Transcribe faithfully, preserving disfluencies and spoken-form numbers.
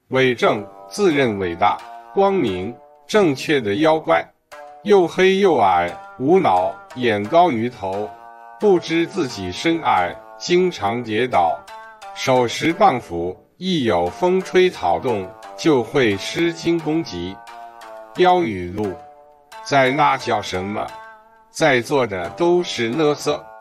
伪正，自认伟大、光明、正确的妖怪，又黑又矮，无脑，眼高于头，不知自己身矮，经常跌倒，手持棒斧，一有风吹草动就会失惊攻击。标语录：在那叫什么？在座的都是垃圾。